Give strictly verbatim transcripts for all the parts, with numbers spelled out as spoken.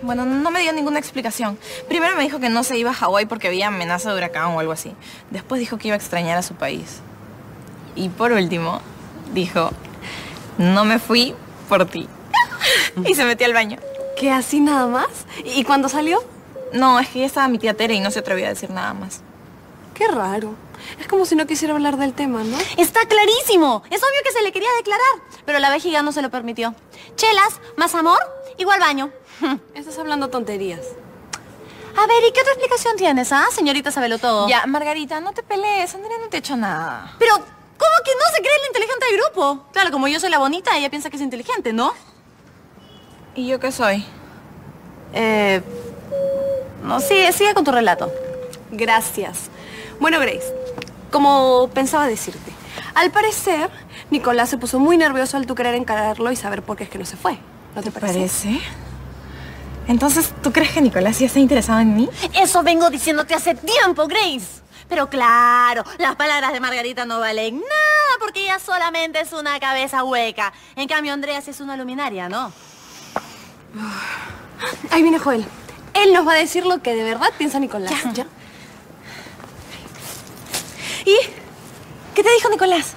Bueno, no me dio ninguna explicación. Primero me dijo que no se iba a Hawái porque había amenaza de huracán o algo así. Después dijo que iba a extrañar a su país. Y por último, dijo, no me fui por ti. Y se metió al baño. ¿Qué, así nada más? ¿Y cuándo salió? No, es que ya estaba mi tía Tere y no se atrevía a decir nada más. Qué raro. Es como si no quisiera hablar del tema, ¿no? Está clarísimo. Es obvio que se le quería declarar, pero la vejiga no se lo permitió. Chelas, más amor, igual baño. Estás hablando tonterías. A ver, ¿y qué otra explicación tienes, ah, señorita Sabelo Todo? Ya, Margarita, no te pelees. Andrea no te ha hecho nada. Pero, ¿cómo que no se cree la inteligente del grupo? Claro, como yo soy la bonita, ella piensa que es inteligente, ¿no? ¿Y yo qué soy? Eh... No, sigue, sigue con tu relato. Gracias. Bueno, Grace, como pensaba decirte, al parecer, Nicolás se puso muy nervioso al tú querer encararlo y saber por qué es que no se fue. ¿No te, ¿Te parece? parece? Entonces, ¿tú crees que Nicolás ya está interesado en mí? Eso vengo diciéndote hace tiempo, Grace. Pero claro, las palabras de Margarita no valen nada porque ella solamente es una cabeza hueca. En cambio, Andrea sí es una luminaria, ¿no? Ahí viene Joel. Él nos va a decir lo que de verdad piensa Nicolás. Ya, ya. ¿Y qué te dijo Nicolás?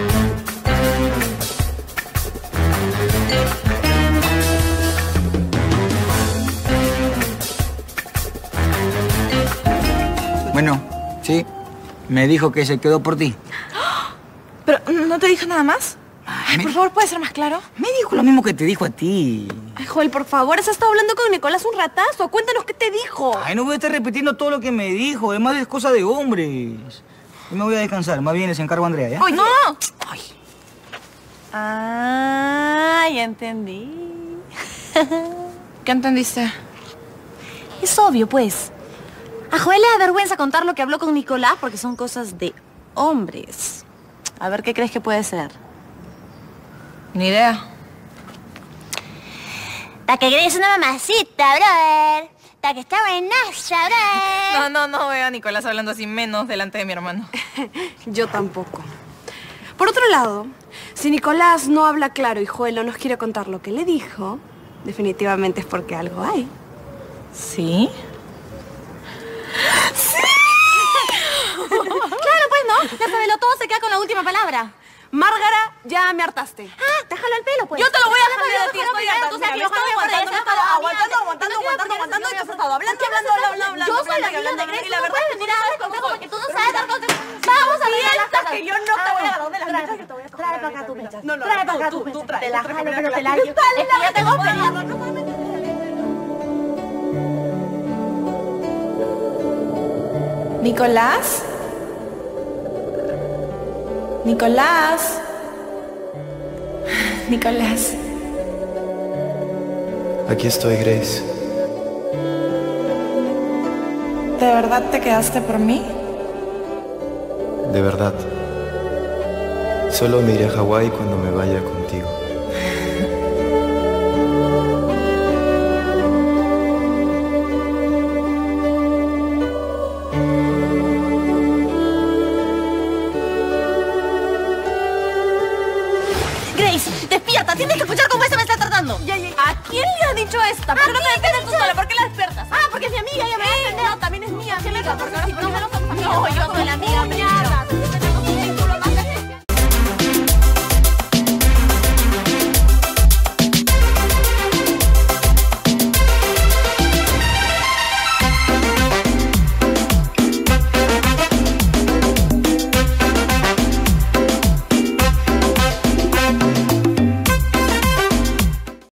Bueno, sí. Me dijo que se quedó por ti. ¿Pero no te dijo nada más? Ay, me... por favor, ¿puedes ser más claro? Me dijo lo mismo que te dijo a ti. Ay, Joel, por favor, ¿has estado hablando con Nicolás un ratazo? Cuéntanos qué te dijo. Ay, no voy a estar repitiendo todo lo que me dijo. Además es cosa de hombres. Y me voy a descansar. Más bien les encargo a Andrea, ¿ya? ¡Ay, no! Ay. Ah, ya entendí. ¿Qué entendiste? Es obvio, pues. A Joel le da vergüenza contar lo que habló con Nicolás porque son cosas de hombres. A ver, ¿qué crees que puede ser? Ni idea. La que Grace es una mamacita, brother. La que está buenaza, brother. No, no, no veo a Nicolás hablando así menos delante de mi hermano. Yo tampoco. Por otro lado, si Nicolás no habla claro y Joel no nos quiere contar lo que le dijo, definitivamente es porque algo hay. ¿Sí? Claro, pues, ¿no? Ya sabelo todo, se queda con la última palabra. Márgara, ya me hartaste. Ah, déjalo al pelo, pues. Yo te lo voy a jalar a ti, estoy tú sabes que yo estoy aguantando, aguantando, aguantando, aguantando, aguantando, y tú has estado hablando, hablando, hablando, hablando. Yo soy la vida de Grace, no puedes venir a dar consejo porque tú no sabes dar consejos. Vamos a ver las cosas. Que yo no te voy a agarrar de las manos que te voy a Trae para acá tu mecha. No, no, trae para acá tu mecha. Te la jalo, pero te la hallo. Es que ya tengo experiencia. ¿Nicolás? ¿Nicolás? Nicolás. Aquí estoy, Grace. ¿De verdad te quedaste por mí? De verdad. Solo me iré a Hawái cuando me vaya contigo. Grace, despierta. Tienes que escuchar cómo esta me está tratando. Ya, ya. ¿A quién le ha dicho esta? ¿Por qué no te defiendes tú sola? ¿Por qué la despiertas? Ah, porque es mi amiga, ella me va a defender. No, también es mía, amiga. Porque ahora sí, no me lo... No, yo soy la amiga.